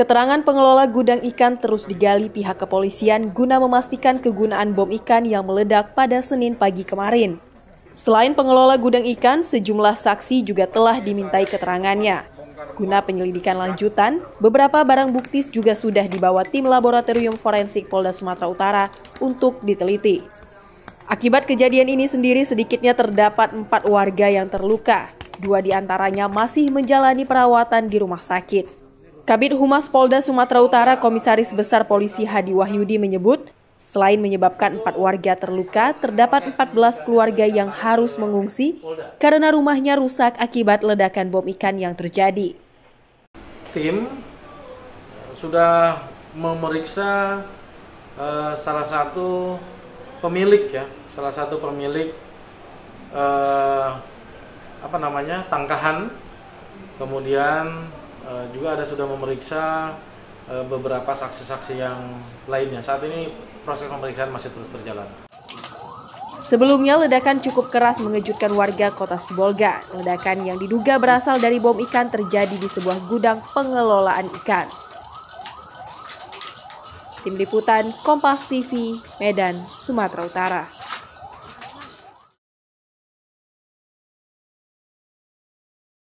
Keterangan pengelola gudang ikan terus digali pihak kepolisian guna memastikan kegunaan bom ikan yang meledak pada Senin pagi kemarin. Selain pengelola gudang ikan, sejumlah saksi juga telah dimintai keterangannya. Guna penyelidikan lanjutan, beberapa barang bukti juga sudah dibawa tim laboratorium forensik Polda Sumatera Utara untuk diteliti. Akibat kejadian ini sendiri sedikitnya terdapat 4 warga yang terluka. 2 diantaranya masih menjalani perawatan di rumah sakit. Kabid Humas Polda Sumatera Utara Komisaris Besar Polisi Hadi Wahyudi menyebut, selain menyebabkan 4 warga terluka, terdapat 14 keluarga yang harus mengungsi karena rumahnya rusak akibat ledakan bom ikan yang terjadi. Tim sudah memeriksa salah satu pemilik tangkahan, kemudian juga sudah memeriksa beberapa saksi-saksi yang lainnya. Saat ini proses pemeriksaan masih terus berjalan. Sebelumnya, ledakan cukup keras mengejutkan warga Kota Sibolga. Ledakan yang diduga berasal dari bom ikan terjadi di sebuah gudang pengelolaan ikan. Tim Liputan Kompas TV, Medan, Sumatera Utara.